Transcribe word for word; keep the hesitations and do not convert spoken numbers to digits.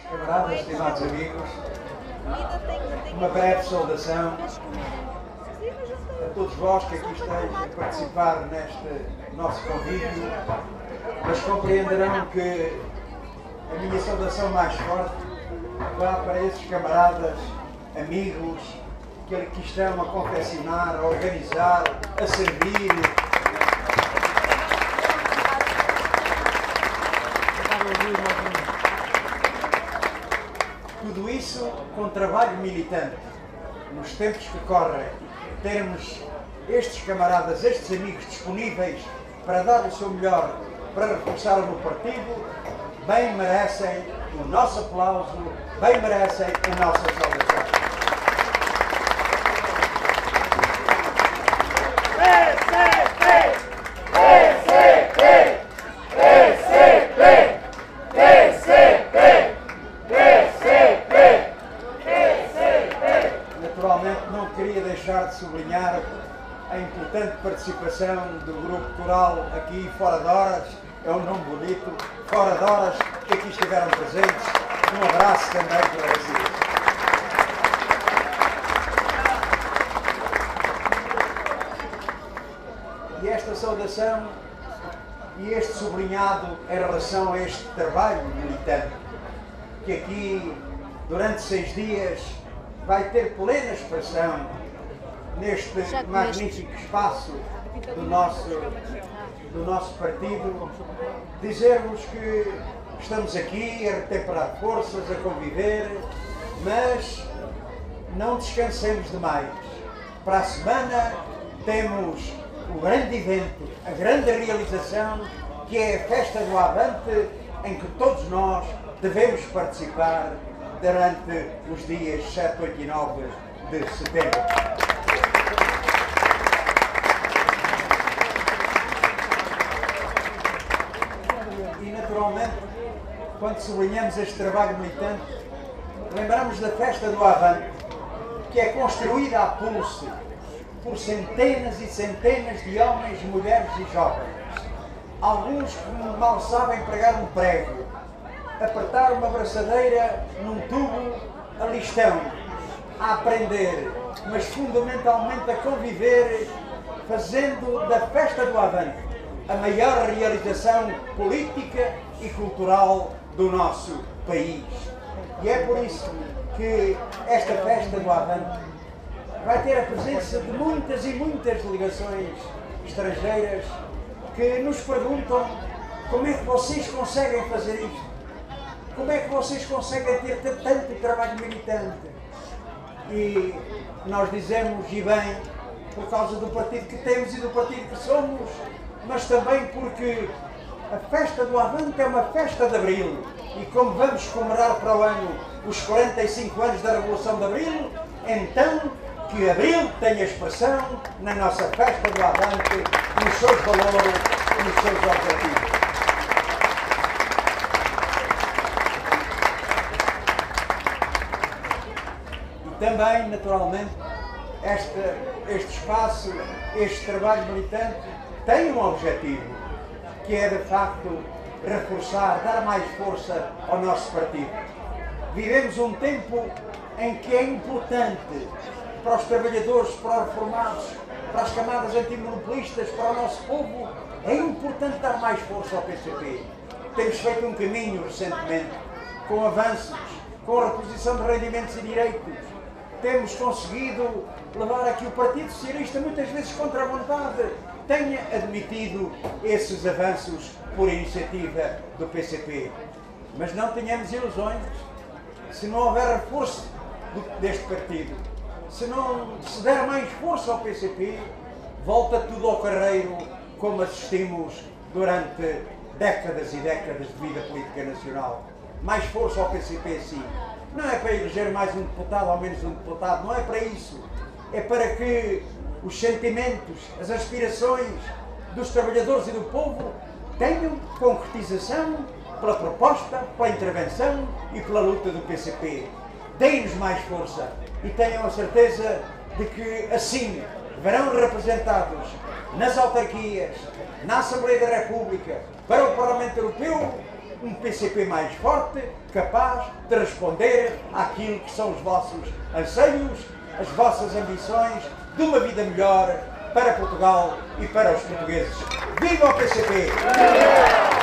Camaradas, estimados amigos, uma breve saudação a todos vós que aqui estáis a participar neste nosso convívio, mas compreenderão que a minha saudação mais forte vá para esses camaradas, amigos, que aqui estão a confeccionar, a organizar, a servir. Tudo isso com trabalho militante. Nos tempos que correm, termos estes camaradas, estes amigos disponíveis para dar o seu melhor para reforçar o meu partido, bem merecem o nosso aplauso, bem merecem a nossa saudação. P C P! P C P! P C P! P C P! P C P! P C P! Naturalmente não queria deixar de sublinhar a importante participação do grupo coral aqui fora de horas, é um nome bonito, fora de horas, que aqui estiveram presentes. Um abraço também para vocês. E esta saudação e este sublinhado em relação a este trabalho militante, que aqui durante seis dias vai ter plena expressão neste magnífico espaço do nosso, do nosso partido, dizer-vos que estamos aqui a retemperar forças, a conviver, mas não descansemos demais. Para a semana temos o grande evento, a grande realização, que é a Festa do Avante, em que todos nós devemos participar durante os dias sete, oito e nove de setembro. E naturalmente, quando sublinhamos este trabalho militante, lembramos da Festa do Avante, que é construída a pulso por centenas e centenas de homens, mulheres e jovens. Alguns que mal sabem pregar um prego, apertar uma braçadeira num tubo a listão, a aprender, mas fundamentalmente a conviver, fazendo da Festa do Avante a maior realização política e cultural do nosso país. E é por isso que esta Festa do Avante vai ter a presença de muitas e muitas delegações estrangeiras que nos perguntam como é que vocês conseguem fazer isto? Como é que vocês conseguem ter tanto trabalho militante? E nós dizemos, e bem, por causa do partido que temos e do partido que somos, mas também porque a Festa do Avante é uma festa de Abril. E como vamos comemorar para o ano os quarenta e cinco anos da Revolução de Abril, então que Abril tenha expressão na nossa Festa do Avante, nos seus valores e nos seus objetivos. E também, naturalmente, este, este espaço, este trabalho militante tem um objetivo, que é de facto reforçar, dar mais força ao nosso partido. Vivemos um tempo em que é importante para os trabalhadores, para os reformados, para as camadas antimonopolistas, para o nosso povo, é importante dar mais força ao P C P. Temos feito um caminho recentemente, com avanços, com a reposição de rendimentos e direitos. Temos conseguido levar aqui o Partido Socialista, muitas vezes contra a vontade, tenha admitido esses avanços por iniciativa do P C P. Mas não tenhamos ilusões. Se não houver reforço deste partido, se não se der mais força ao P C P, volta tudo ao carreiro, como assistimos durante décadas e décadas de vida política nacional. Mais força ao P C P, sim. Não é para eleger mais um deputado ou menos um deputado, não é para isso. É para que os sentimentos, as aspirações dos trabalhadores e do povo tenham concretização pela proposta, pela intervenção e pela luta do P C P. Deem-nos mais força e tenham a certeza de que assim verão representados nas autarquias, na Assembleia da República, para o Parlamento Europeu, um P C P mais forte, capaz de responder àquilo que são os vossos anseios, as vossas ambições de uma vida melhor para Portugal e para os portugueses. Viva o P C P!